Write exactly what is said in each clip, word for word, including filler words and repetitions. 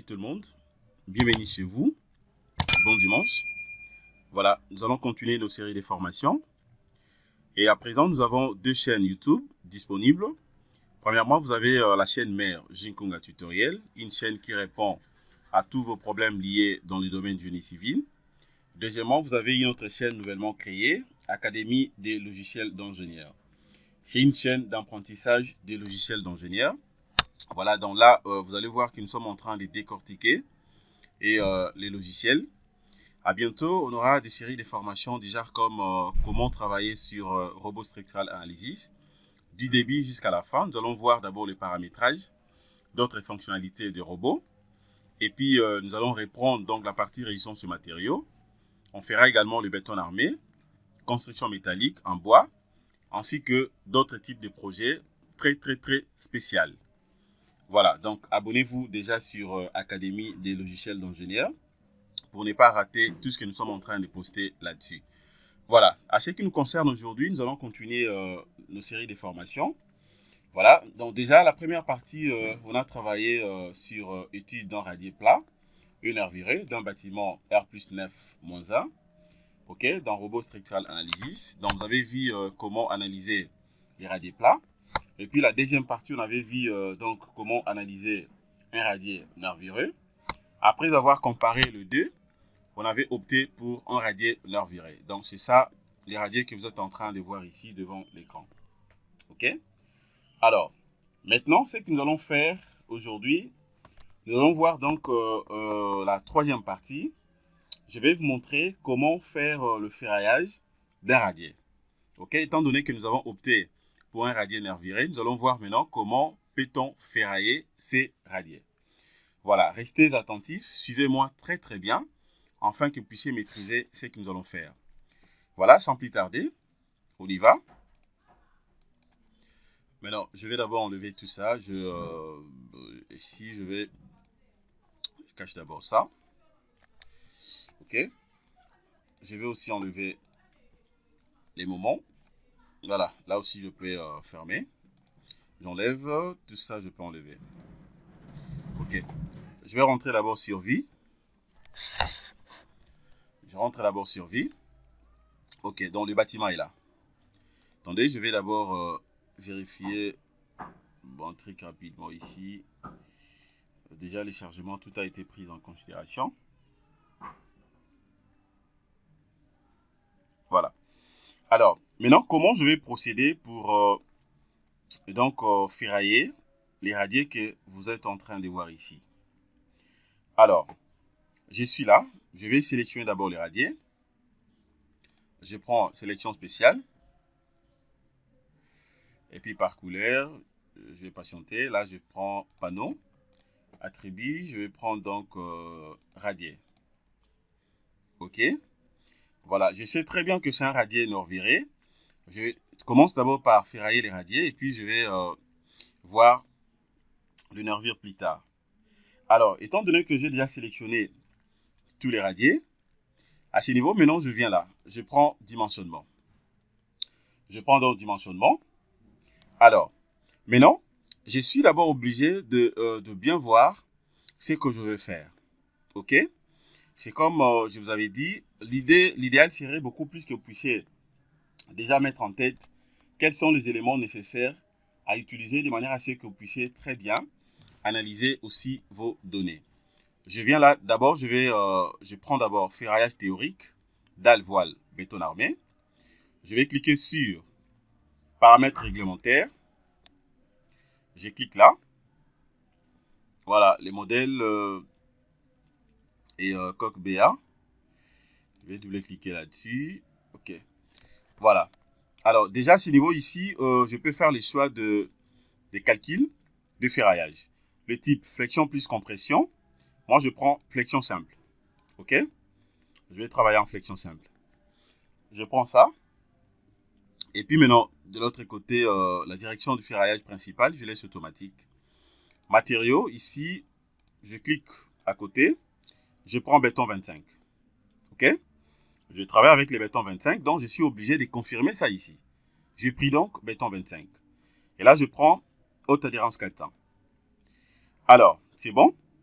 tout le monde, bienvenue chez vous, bon dimanche. Voilà, nous allons continuer nos séries de formations. Et à présent, nous avons deux chaînes YouTube disponibles. Premièrement, vous avez euh, la chaîne mère Jinkunga Tutoriel, une chaîne qui répond à tous vos problèmes liés dans le domaine du génie civil. Deuxièmement, vous avez une autre chaîne nouvellement créée, Académie des logiciels d'ingénieurs. C'est une chaîne d'apprentissage des logiciels d'ingénieurs. Voilà, donc là, euh, vous allez voir que nous sommes en train de décortiquer et, euh, les logiciels. À bientôt, on aura des séries de formations déjà comme euh, comment travailler sur euh, Robot Structural Analysis, du début jusqu'à la fin. Nous allons voir d'abord le paramétrage, d'autres fonctionnalités des robots. Et puis, euh, nous allons reprendre donc la partie résistance sur matériaux. On fera également le béton armé, construction métallique en bois, ainsi que d'autres types de projets très, très, très spéciaux. Voilà, donc abonnez-vous déjà sur euh, Académie des logiciels d'ingénieurs pour ne pas rater tout ce que nous sommes en train de poster là-dessus. Voilà, à ce qui nous concerne aujourd'hui, nous allons continuer euh, nos séries de formations. Voilà, donc déjà la première partie, euh, on a travaillé euh, sur euh, études d'un radier plat, une aire virée d'un bâtiment R plus neuf moins un. Ok, dans Robot Structural Analysis. Donc vous avez vu euh, comment analyser les radiers plats. Et puis la deuxième partie, on avait vu euh, donc comment analyser un radier nervuré. Après avoir comparé les deux, on avait opté pour un radier nervuré. Donc c'est ça, les radiers que vous êtes en train de voir ici devant l'écran. Ok. Alors, maintenant, ce que nous allons faire aujourd'hui, nous allons voir donc euh, euh, la troisième partie. Je vais vous montrer comment faire euh, le ferraillage d'un radier. Ok. Étant donné que nous avons opté pour un radier nervuré, nous allons voir maintenant comment peut-on ferrailler ces radiers. Voilà, restez attentifs, suivez-moi très très bien, afin que vous puissiez maîtriser ce que nous allons faire. Voilà, sans plus tarder, on y va. Maintenant, je vais d'abord enlever tout ça. Je, euh, ici, je vais... Je cache d'abord ça. Ok. Je vais aussi enlever les moments. Voilà, là aussi, je peux euh, fermer. J'enlève tout ça, je peux enlever. Ok. Je vais rentrer d'abord sur vie. Je rentre d'abord sur vie. Ok, donc le bâtiment est là. Attendez, je vais d'abord euh, vérifier bon truc rapidement ici. Déjà, les chargements, tout a été pris en considération. Voilà. Alors, maintenant, comment je vais procéder pour euh, donc euh, ferrailler les radiers que vous êtes en train de voir ici? Alors, je suis là. Je vais sélectionner d'abord les radiers. Je prends sélection spéciale. Et puis par couleur, je vais patienter. Là, je prends panneau, attribut. Je vais prendre donc euh, radier. OK. Voilà, je sais très bien que c'est un radier nervuré. Je commence d'abord par ferrailler les radiers et puis je vais euh, voir le nervure plus tard. Alors, étant donné que j'ai déjà sélectionné tous les radiers, à ce niveau, maintenant, je viens là. Je prends dimensionnement. Je prends donc dimensionnement. Alors, maintenant, je suis d'abord obligé de, euh, de bien voir ce que je veux faire. OK? C'est comme euh, je vous avais dit, l'idée, l'idéal serait beaucoup plus que vous puissiez déjà mettre en tête quels sont les éléments nécessaires à utiliser de manière à ce que vous puissiez très bien analyser aussi vos données. Je viens là, d'abord, je vais, euh, je prends d'abord ferraillage théorique, dalle, voile, béton armé. Je vais cliquer sur paramètres réglementaires. Je clique là. Voilà, les modèles euh, et euh, coque B A. Je vais double-cliquer là-dessus. OK. Voilà. Alors, déjà, à ce niveau ici, euh, je peux faire les choix de, de calcul de ferraillage. Le type flexion plus compression. Moi, je prends flexion simple. OK? Je vais travailler en flexion simple. Je prends ça. Et puis maintenant, de l'autre côté, euh, la direction du ferraillage principal, je laisse automatique. Matériaux, ici, je clique à côté. Je prends béton vingt-cinq. OK? Je travaille avec les béton vingt-cinq, donc je suis obligé de confirmer ça ici. J'ai pris donc béton vingt-cinq. Et là, je prends haute adhérence quatre cents. Alors, c'est bon.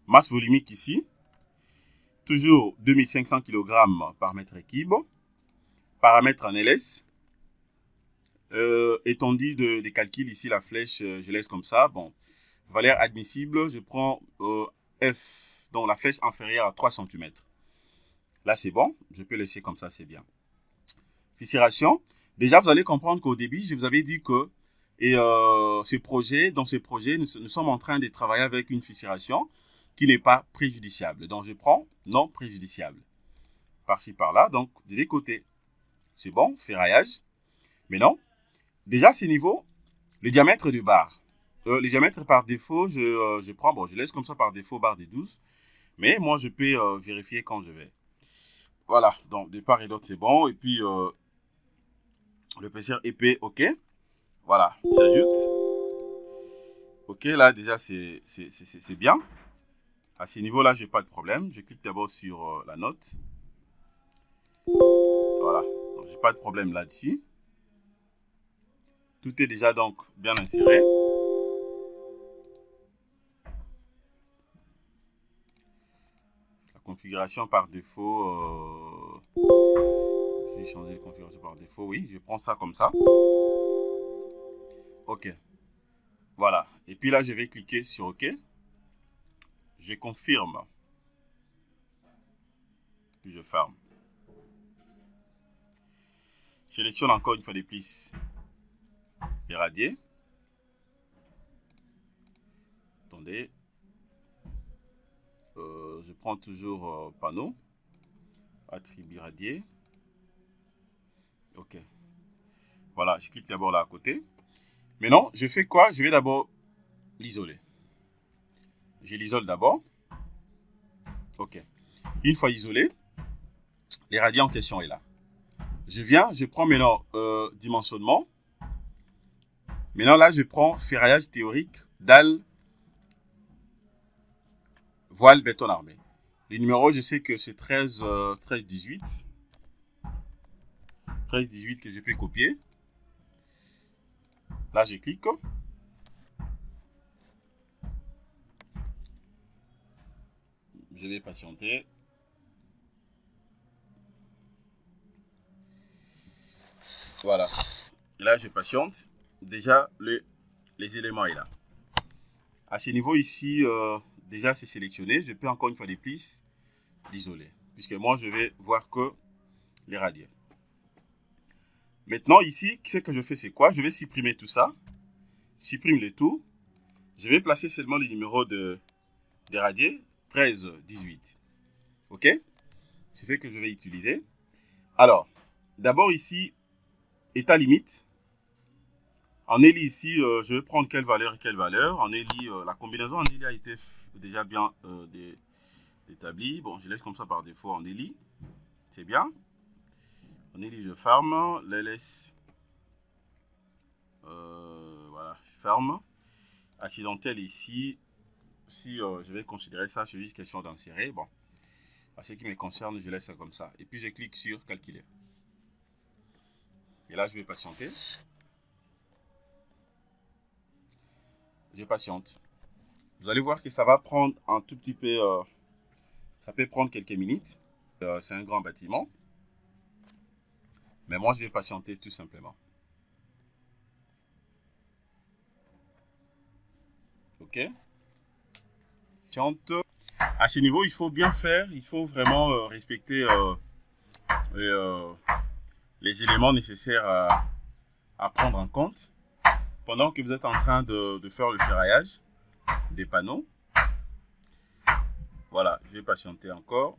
Masse volumique ici. Toujours deux mille cinq cents kilogrammes par mètre cube. Paramètre en L S. Euh, étendue de, des calculs, ici la flèche, euh, je laisse comme ça. Bon, valeur admissible, je prends euh, F, donc la flèche inférieure à trois centimètres. Là, c'est bon, je peux laisser comme ça, c'est bien. Fissuration, déjà, vous allez comprendre qu'au début, je vous avais dit que et, euh, ce projet, dans ce projet, nous, nous sommes en train de travailler avec une fissuration qui n'est pas préjudiciable. Donc, je prends non préjudiciable. Par-ci, par-là, donc, de les côtés. C'est bon, ferraillage. Mais non. Déjà, ce niveau, le diamètre du bar. Euh, le diamètre par défaut, je, euh, je prends, bon, je laisse comme ça par défaut barre de douze. Mais moi, je peux euh, vérifier quand je vais. Voilà, donc de part et d'autre, c'est bon. Et puis, euh, l'épaisseur épais, ok. Voilà, j'ajoute. Ok, là, déjà, c'est bien. À ce niveau-là, je n'ai pas de problème. Je clique d'abord sur euh, la note. Voilà, donc j'ai pas de problème là-dessus. Tout est déjà donc bien inséré. La configuration par défaut, euh, je vais changer de configuration par défaut, oui, je prends ça comme ça. Ok, voilà. Et puis là, je vais cliquer sur OK. Je confirme. Puis je ferme. Je sélectionne encore une fois des plus les radiers. Attendez. Euh, je prends toujours euh, panneau. Attribut radier. Ok. Voilà, je clique d'abord là à côté. Maintenant, je fais quoi? Je vais d'abord l'isoler. Je l'isole d'abord. Ok. Une fois isolé, les radiers en question est là. Je viens, je prends maintenant euh, dimensionnement. Maintenant là, je prends ferraillage théorique, dalle, voile, béton armé. Les numéros, je sais que c'est treize, dix-huit. treize, dix-huit que je peux copier. Là, je clique. Je vais patienter. Voilà. Et là, je patiente. Déjà, le, les éléments sont là. À ce niveau ici, euh, déjà, c'est sélectionné. Je peux encore une fois des plus l'isoler. Puisque moi, je vais voir que les radiers. Maintenant, ici, ce que je fais, c'est quoi? Je vais supprimer tout ça. Supprime le tout. Je vais placer seulement le numéro de, des radiers. treize, dix-huit. OK? C'est ce que je vais utiliser. Alors, d'abord ici, état limite. En élit ici, euh, je vais prendre quelle valeur et quelle valeur. En élit, euh, la combinaison en élit a été déjà bien euh, établie. Bon, je laisse comme ça par défaut en élit. C'est bien. En élit, je ferme. Les laisse. Euh, voilà, je ferme. Accidentel ici. Si euh, je vais considérer ça, c'est juste question d'insérer. Bon, à ce qui me concerne, je laisse ça comme ça. Et puis, je clique sur calculer. Et là, je vais patienter. Je patiente. Vous allez voir que ça va prendre un tout petit peu, euh, ça peut prendre quelques minutes. Euh, c'est un grand bâtiment. Mais moi, je vais patienter tout simplement. OK. À ce niveau, il faut bien faire, il faut vraiment euh, respecter euh, et, euh, les éléments nécessaires à, à prendre en compte pendant que vous êtes en train de, de faire le ferraillage des panneaux. Voilà, je vais patienter encore.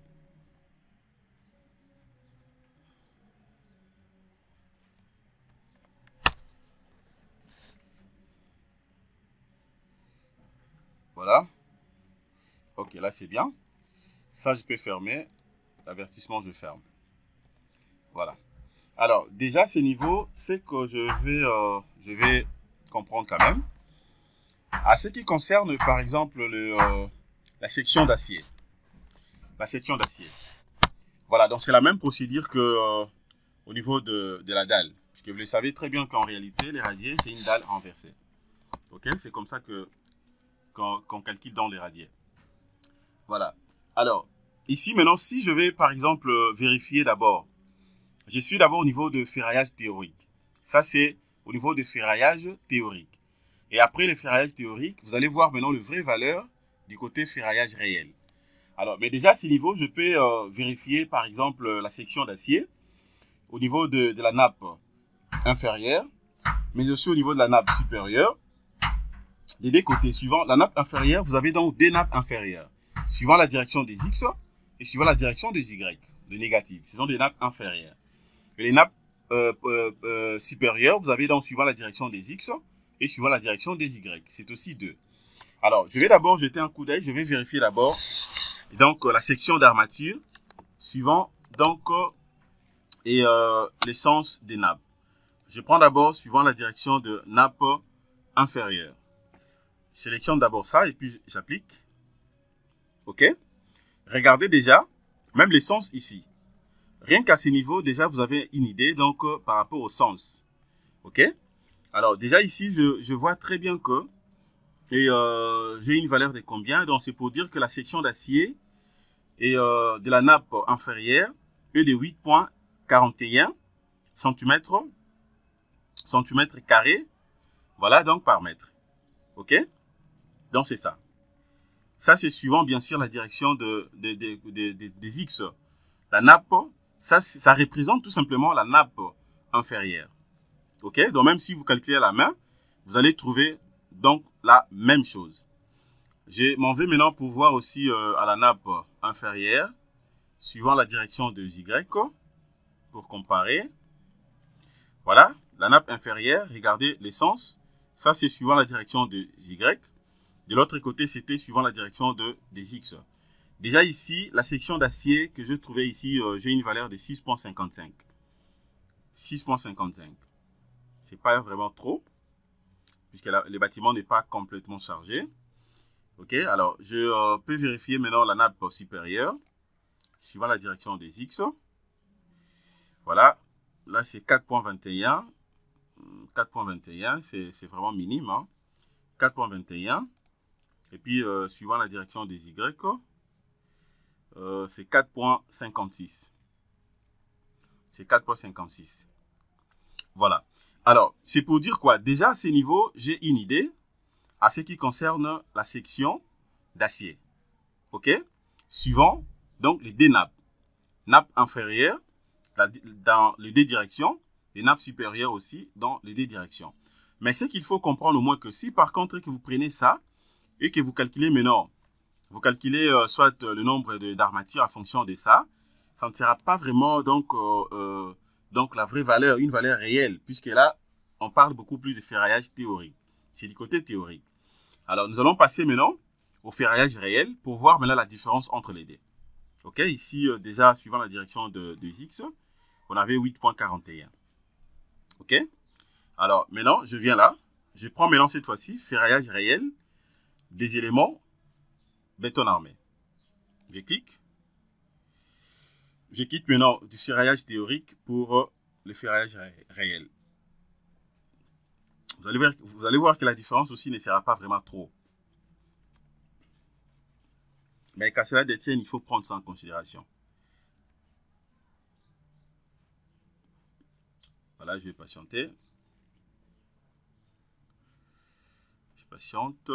Voilà. Ok, là c'est bien. Ça, je peux fermer. L'avertissement, je ferme. Voilà. Alors, déjà, ce niveau, c'est que je vais, euh, je vais comprendre quand même. À ce qui concerne, par exemple, le, euh, la section d'acier. La section d'acier. Voilà, donc c'est la même procédure que euh, au niveau de, de la dalle. Puisque vous le savez très bien qu'en réalité, les radiers, c'est une dalle renversée. Ok, c'est comme ça que qu'on qu'on calcule dans les radiers. Voilà. Alors, ici, maintenant, si je vais, par exemple, euh, vérifier d'abord, je suis d'abord au niveau de ferraillage théorique. Ça, c'est au niveau de ferraillage théorique. Et après le ferraillage théorique, vous allez voir maintenant le vrai valeur du côté ferraillage réel. Alors, mais déjà, à ce niveau, je peux euh, vérifier, par exemple, la section d'acier au niveau de, de la nappe inférieure, mais aussi au niveau de la nappe supérieure. Des deux côtés, suivant la nappe inférieure, vous avez donc deux nappes inférieures, suivant la direction des X et suivant la direction des Y, le négatif. Ce sont des nappes inférieures. Et les nappes euh, euh, euh, supérieures, vous avez donc suivant la direction des X et suivant la direction des Y. C'est aussi deux. Alors, je vais d'abord jeter un coup d'œil, je vais vérifier d'abord donc euh, la section d'armature, suivant donc euh, et euh, l'essence des nappes. Je prends d'abord suivant la direction de nappe inférieure. Je sélectionne d'abord ça et puis j'applique. OK. Regardez déjà, même l'essence ici. Rien qu'à ce niveau, déjà, vous avez une idée donc euh, par rapport au sens. OK. Alors, déjà ici, je, je vois très bien que et euh, j'ai une valeur de combien. Donc, c'est pour dire que la section d'acier et euh, de la nappe inférieure est de huit virgule quarante et un centimètres carrés. Voilà, donc par mètre. OK. Donc, c'est ça. Ça, c'est suivant, bien sûr, la direction de, de, de, de, de, des X. La nappe, ça, ça représente tout simplement la nappe inférieure. OK? Donc, même si vous calculez à la main, vous allez trouver donc la même chose. Je m'en vais maintenant pour voir aussi euh, à la nappe inférieure, suivant la direction de Y, pour comparer. Voilà, la nappe inférieure, regardez l'essence. Ça, c'est suivant la direction de Y. De l'autre côté, c'était suivant la direction de, des X. Déjà ici, la section d'acier que je trouvais ici, euh, j'ai une valeur de six virgule cinquante-cinq. six virgule cinquante-cinq. Ce n'est pas vraiment trop, puisque la, le bâtiment n'est pas complètement chargé. OK, alors je euh, peux vérifier maintenant la nappe supérieure, suivant la direction des X. Voilà, là c'est quatre virgule vingt et un. quatre virgule vingt et un, c'est vraiment minime. Hein. quatre virgule vingt et un. Et puis, euh, suivant la direction des Y, euh, c'est quatre virgule cinquante-six. C'est quatre virgule cinquante-six. Voilà. Alors, c'est pour dire quoi? Déjà, à ces niveaux, j'ai une idée à ce qui concerne la section d'acier. OK? Suivant, donc, les deux nappes. Nappe inférieure dans les deux directions, et nappes supérieures aussi dans les deux directions. Mais ce qu'il faut comprendre au moins que si, par contre, que vous prenez ça, et que vous calculez maintenant, vous calculez euh, soit euh, le nombre d'armatures en fonction de ça, ça ne sera pas vraiment donc, euh, euh, donc la vraie valeur, une valeur réelle, puisque là, on parle beaucoup plus de ferraillage théorique. C'est du côté théorique. Alors, nous allons passer maintenant au ferraillage réel pour voir maintenant la différence entre les deux. OK, ici, euh, déjà, suivant la direction de, de X, on avait huit virgule quarante et un. OK, alors maintenant, je viens là, je prends maintenant cette fois-ci ferraillage réel des éléments béton armé. Je clique. Je quitte maintenant du ferraillage théorique pour le ferraillage ré réel. Vous allez, voir, vous allez voir que la différence aussi ne sera pas vraiment trop. Mais qu'à cela détienne, il faut prendre ça en considération. Voilà, je vais patienter. Je patiente.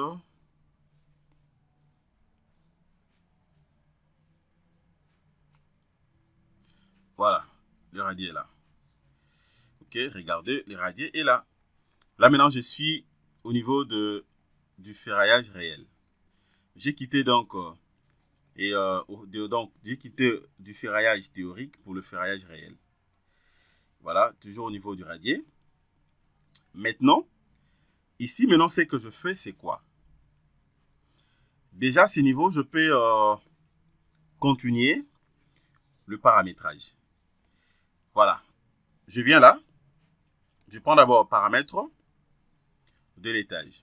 Voilà, le radier est là. OK, regardez, le radier est là. Là, maintenant, je suis au niveau de, du ferraillage réel. J'ai quitté donc, euh, et, euh, de, donc j'ai quitté du ferraillage théorique pour le ferraillage réel. Voilà, toujours au niveau du radier. Maintenant, ici, maintenant, ce que je fais, c'est quoi? Déjà, à ce niveau, je peux euh, continuer le paramétrage. Voilà. Je viens là. Je prends d'abord paramètres de l'étage.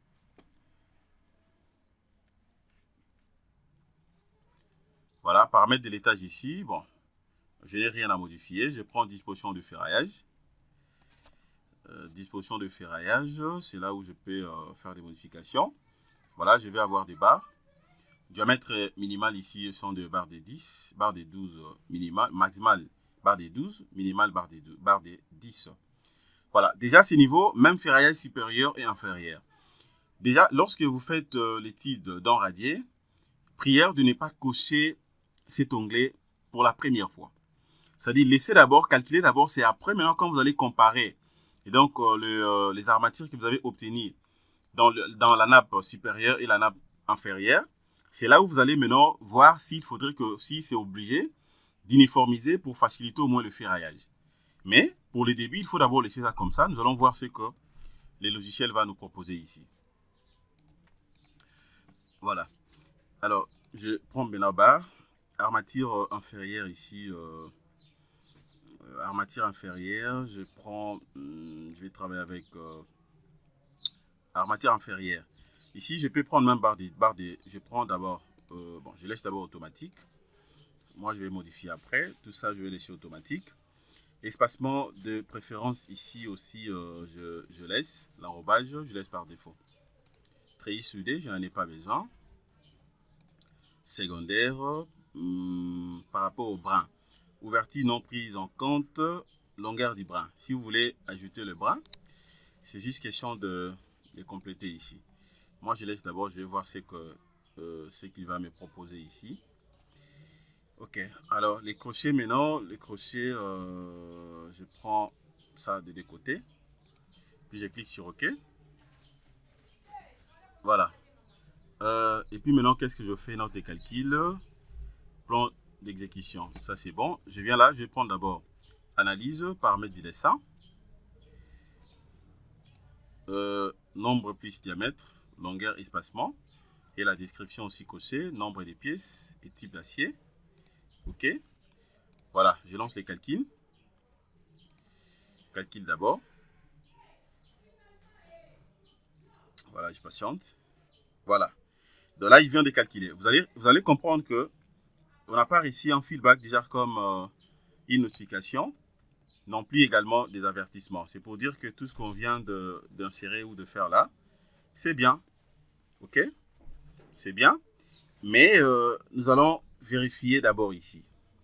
Voilà, paramètres de l'étage ici. Bon, je n'ai rien à modifier. Je prends disposition de ferraillage. Euh, disposition de ferraillage, c'est là où je peux euh, faire des modifications. Voilà, je vais avoir des barres. Diamètre minimal ici sont de barre des dix, barre des douze minimal, maximal barre des douze, minimal barre des, deux, barre des dix. Voilà, déjà ces niveaux, même ferraillage supérieur et inférieur. Déjà, lorsque vous faites euh, l'étude d'enradier, prière de ne pas cocher cet onglet pour la première fois. C'est-à-dire, laissez d'abord, calculer d'abord, c'est après, maintenant, quand vous allez comparer et donc euh, le, euh, les armatures que vous avez obtenues dans, le, dans la nappe supérieure et la nappe inférieure, c'est là où vous allez maintenant voir s'il faudrait que, si c'est obligé, d'uniformiser pour faciliter au moins le ferraillage. Mais pour le début, il faut d'abord laisser ça comme ça. Nous allons voir ce que les logiciels vont nous proposer ici. Voilà. Alors, je prends maintenant barre, armature euh, inférieure ici, euh, euh, armature inférieure, je prends, hum, je vais travailler avec euh, armature inférieure. Ici, je peux prendre même barre des, barre des je prends d'abord, euh, bon, je laisse d'abord automatique. Moi, je vais modifier après. Tout ça, je vais laisser automatique. Espacement de préférence ici aussi, euh, je, je laisse. L'enrobage, je laisse par défaut. Treillis soudé, je n'en ai pas besoin. Secondaire, hum, par rapport au brin. Ouverture non prise en compte, longueur du brin. Si vous voulez ajouter le brin, c'est juste question de, de compléter ici. Moi, je laisse d'abord, je vais voir ce que euh, ce qu'il va me proposer ici. Ok, alors les crochets maintenant, les crochets, euh, je prends ça des deux côtés, puis je clique sur OK. Voilà. Euh, et puis maintenant, qu'est-ce que je fais? Note de calcul, plan d'exécution. Ça c'est bon. Je viens là, je vais prendre d'abord analyse, paramètres du dessin, euh, nombre plus diamètre, longueur, espacement, et la description aussi cochée, nombre des pièces et type d'acier. Ok. Voilà, je lance les calculs. Calcul d'abord. Voilà, je patiente. Voilà. Donc là, il vient de calculer. Vous allez, vous allez comprendre que on n'a pas ici un feedback déjà comme euh, une notification, non plus également des avertissements. C'est pour dire que tout ce qu'on vient d'insérer ou de faire là, c'est bien. Ok? C'est bien. Mais euh, nous allons vérifier d'abord ici.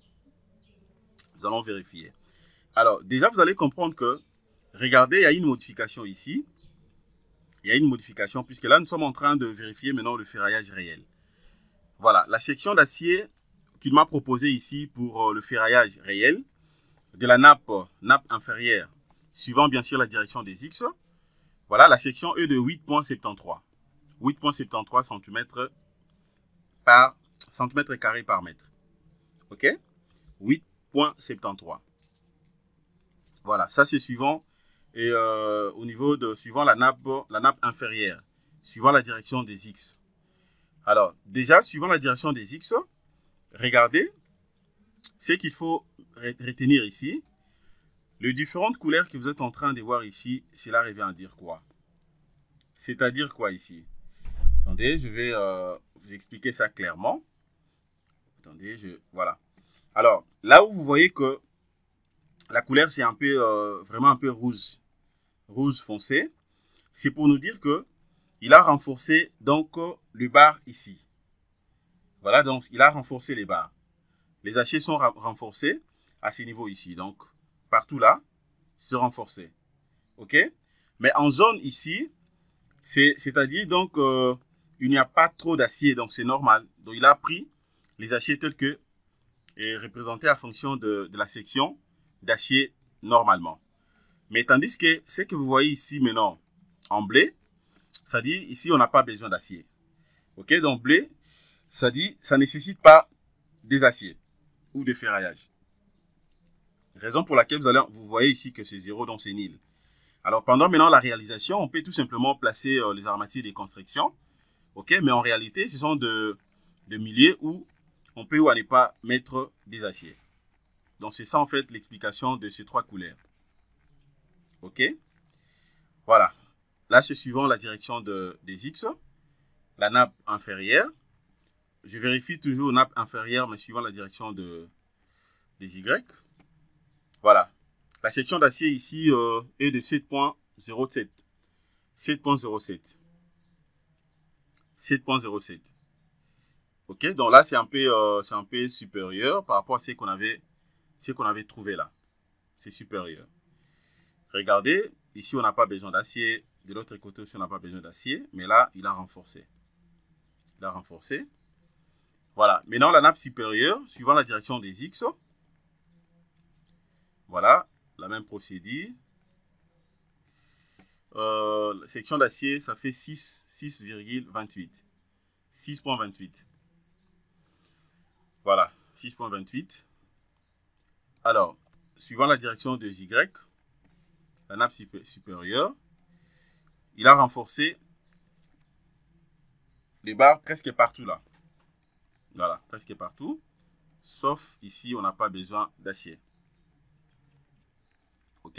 Nous allons vérifier. Alors, déjà, vous allez comprendre que, regardez, il y a une modification ici. Il y a une modification, puisque là, nous sommes en train de vérifier maintenant le ferraillage réel. Voilà, la section d'acier qu'il m'a proposé ici pour le ferraillage réel de la nappe, nappe inférieure, suivant bien sûr la direction des X. Voilà, la section est de huit virgule soixante-treize. huit virgule soixante-treize centimètres par centimètre carré par mètre. Ok? huit virgule soixante-treize. Voilà, ça c'est suivant et euh, au niveau de suivant la nappe, la nappe inférieure, suivant la direction des X. Alors, déjà, suivant la direction des X, regardez ce qu'il faut retenir ici. Les différentes couleurs que vous êtes en train de voir ici, cela revient à dire quoi? C'est-à-dire quoi ici? Attendez, je vais euh, vous expliquer ça clairement. Attendez, je voilà. Alors, là où vous voyez que la couleur, c'est un peu, euh, vraiment un peu rouge, rouge foncé, c'est pour nous dire que il a renforcé donc le bar ici. Voilà, donc il a renforcé les barres. Les aciers sont renforcés à ce niveau ici. Donc, partout là, c'est renforcé. OK? Mais en jaune ici, c'est-à-dire donc, euh, il n'y a pas trop d'acier, donc c'est normal. Donc, il a pris les aciers tels que est représentés à fonction de, de la section d'acier normalement. Mais tandis que ce que vous voyez ici maintenant en blé, ça dit ici on n'a pas besoin d'acier. Ok, donc blé, ça dit ça ne nécessite pas des aciers ou de ferraillage. Raison pour laquelle vous, allez, vous voyez ici que c'est zéro, donc c'est nil. Alors pendant maintenant la réalisation, on peut tout simplement placer euh, les armatures de construction. Ok, mais en réalité, ce sont de, de milieux où on peut ou à ne pas mettre des aciers. Donc c'est ça en fait l'explication de ces trois couleurs. Ok. Voilà. Là c'est suivant la direction de, des X. La nappe inférieure. Je vérifie toujours nappe inférieure mais suivant la direction de, des Y. Voilà. La section d'acier ici euh, est de sept virgule zéro sept. sept virgule zéro sept. sept virgule zéro sept. Ok, donc là, c'est un, peu, euh, c'est un peu supérieur par rapport à ce qu'on avait, ce qu'on avait trouvé là. C'est supérieur. Regardez, ici, on n'a pas besoin d'acier. De l'autre côté aussi, on n'a pas besoin d'acier. Mais là, il a renforcé. Il a renforcé. Voilà. Maintenant, la nappe supérieure, suivant la direction des X. Voilà. La même procédure. Euh, la section d'acier, ça fait six virgule vingt-huit. six virgule vingt-huit. Voilà. six virgule vingt-huit. Alors, suivant la direction de Y, la nappe supérieure, il a renforcé les barres presque partout là. Voilà, presque partout. Sauf ici, on n'a pas besoin d'acier. OK?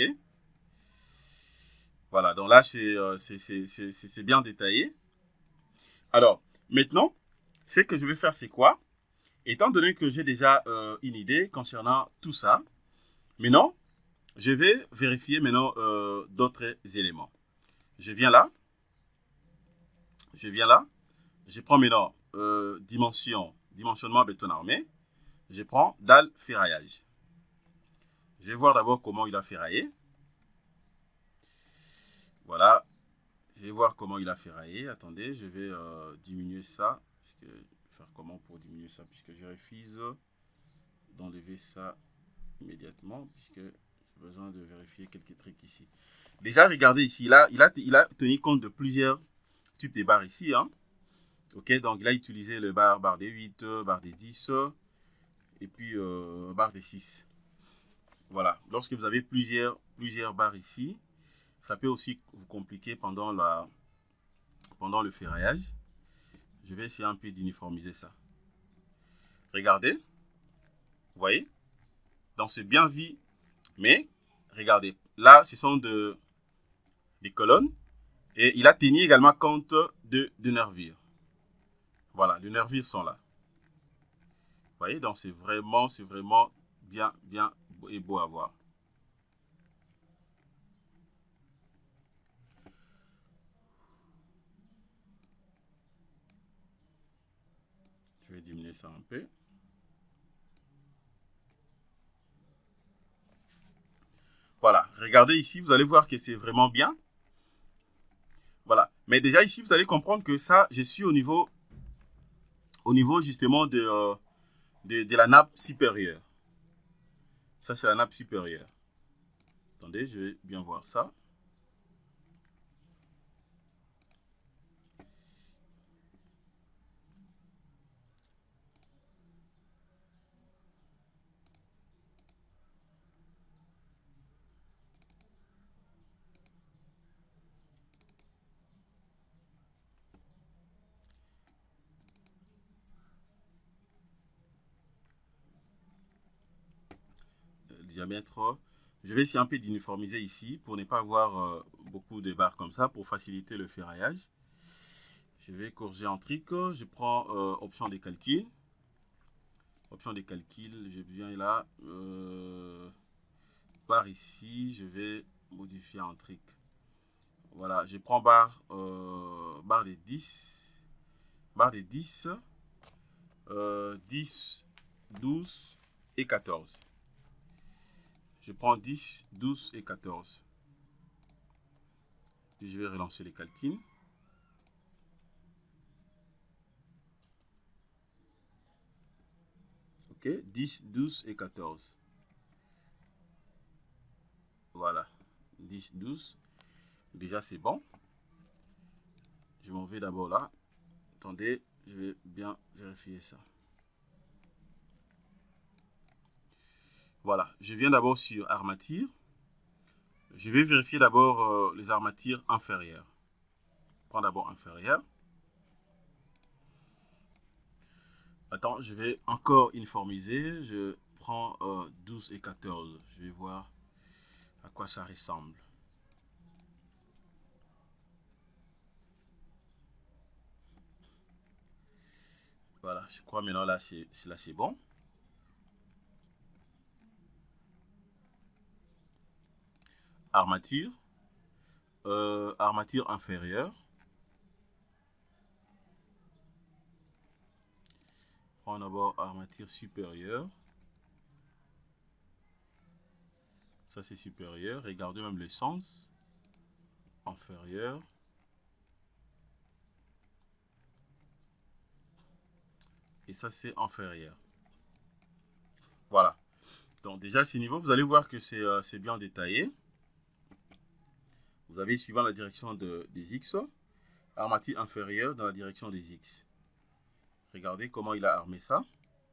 Voilà, donc là, c'est euh, bien détaillé. Alors, maintenant, ce que je vais faire, c'est quoi? Étant donné que j'ai déjà euh, une idée concernant tout ça, maintenant, je vais vérifier maintenant euh, d'autres éléments. Je viens là. Je viens là. Je prends maintenant euh, dimension, dimensionnement béton armé. Je prends dalle ferraillage. Je vais voir d'abord comment il a ferraillé. Voilà. Je vais voir comment il a ferraillé. Attendez, je vais euh, diminuer ça. Puisque, faire comment pour diminuer ça? Puisque je refuse d'enlever ça immédiatement. Puisque j'ai besoin de vérifier quelques trucs ici. Déjà, regardez ici. Là, il a, il a tenu compte de plusieurs types de barres ici. Hein. Ok, donc il a utilisé le bar, barre des huit, barre des dix et puis euh, barre des six. Voilà, lorsque vous avez plusieurs, plusieurs barres ici, ça peut aussi vous compliquer pendant, la, pendant le ferraillage. Je vais essayer un peu d'uniformiser ça. Regardez, vous voyez? Donc c'est bien vu, mais regardez, là ce sont de, des colonnes et il a tenu également compte de, de nervures. Voilà, les nervures sont là. Vous voyez, donc c'est vraiment, c'est vraiment bien, bien et beau à voir. Je vais diminuer ça un peu. Voilà, regardez ici, vous allez voir que c'est vraiment bien. Voilà, mais déjà ici, vous allez comprendre que ça, je suis au niveau, au niveau justement de, euh, de, de la nappe supérieure. Ça, c'est la nappe supérieure. Attendez, je vais bien voir ça. Diamètre. Je vais essayer un peu d'uniformiser ici pour ne pas avoir euh, beaucoup de barres comme ça pour faciliter le ferraillage. Je vais corriger en trick. Je prends euh, option de calcul. Option de calcul, je viens là. Euh, barre ici, je vais modifier en trick. Voilà, je prends barre, euh, barre des dix. Barre des dix. Euh, dix, douze et quatorze. Je prends dix, douze et quatorze. Et je vais relancer les calculs. Ok, dix, douze et quatorze. Voilà, dix, douze. Déjà, c'est bon. Je m'en vais d'abord là. Attendez, je vais bien vérifier ça. Voilà, je viens d'abord sur armature. Je vais vérifier d'abord euh, les armatures inférieures. Prends d'abord inférieure. Attends, je vais encore uniformiser. Je prends euh, douze et quatorze. Je vais voir à quoi ça ressemble. Voilà, je crois maintenant là c'est là c'est bon. Armature. Euh, armature inférieure. prendre d'abord armature supérieure. Ça, c'est supérieur. Regardez même le sens. Inférieur. Et ça, c'est inférieur. Voilà. Donc, déjà, à ce niveau, vous allez voir que c'est euh, bien détaillé. Vous avez, suivant la direction de, des X, armature inférieure dans la direction des X. Regardez comment il a armé ça.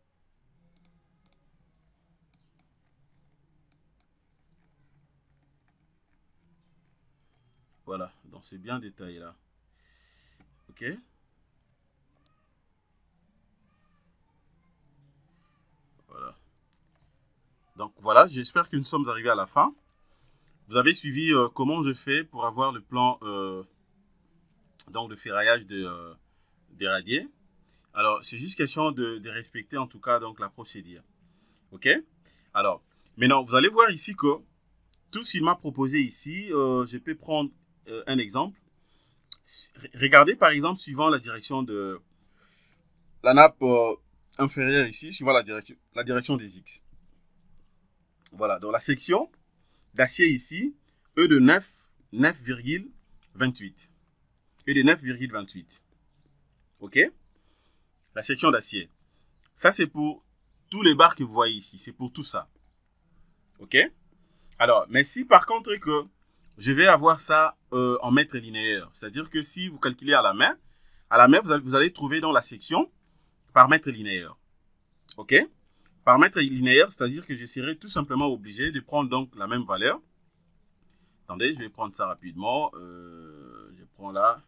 Voilà, donc c'est bien détaillé là. Ok. Voilà. Donc voilà, j'espère que nous sommes arrivés à la fin. Vous avez suivi euh, comment je fais pour avoir le plan euh, donc de ferraillage de, euh, des radiers. Alors, c'est juste question de, de respecter en tout cas donc la procédure. Ok. Alors, maintenant, vous allez voir ici que tout ce qu'il m'a proposé ici, euh, je peux prendre euh, un exemple. Regardez par exemple, suivant la direction de la nappe euh, inférieure ici, suivant la direction, la direction des X. Voilà, donc la section d'acier ici, E de neuf virgule vingt-huit. E de neuf virgule vingt-huit. Ok? La section d'acier. Ça, c'est pour tous les barres que vous voyez ici. C'est pour tout ça. Ok? Alors, mais si par contre que je vais avoir ça euh, en mètres linéaires, c'est-à-dire que si vous calculez à la main, à la main, vous allez, vous allez trouver dans la section par mètre linéaire. Ok? Par mètre linéaire, c'est-à-dire que je serai tout simplement obligé de prendre donc la même valeur. Attendez, je vais prendre ça rapidement. Euh, je prends là.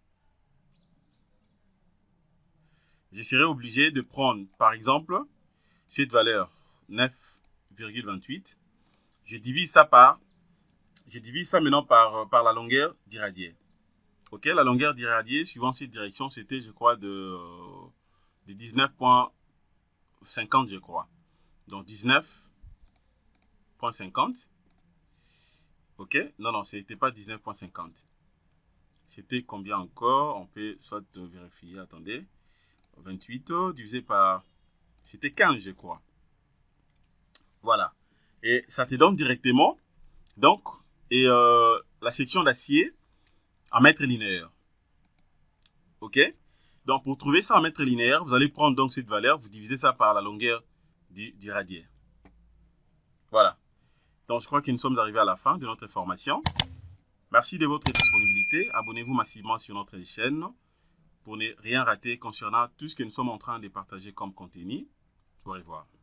Je serai obligé de prendre, par exemple, cette valeur neuf virgule vingt-huit. Je divise ça par, je divise ça maintenant par, par la longueur d'irradié. Ok, la longueur d'irradié, suivant cette direction, c'était, je crois, de, de dix-neuf virgule cinquante, je crois. Donc, dix-neuf virgule cinquante. Ok, non, non, ce n'était pas dix-neuf virgule cinquante. C'était combien encore? On peut soit vérifier, attendez. vingt-huit divisé par, c'était quinze, je crois. Voilà. Et ça te donne directement, donc, et euh, la section d'acier en mètres linéaires. Ok? Donc, pour trouver ça en mètres linéaires, vous allez prendre donc cette valeur, vous divisez ça par la longueur du, du radier. Voilà. Donc, je crois que nous sommes arrivés à la fin de notre formation. Merci de votre disponibilité. Abonnez-vous massivement sur notre chaîne pour ne rien rater concernant tout ce que nous sommes en train de partager comme contenu. Au revoir.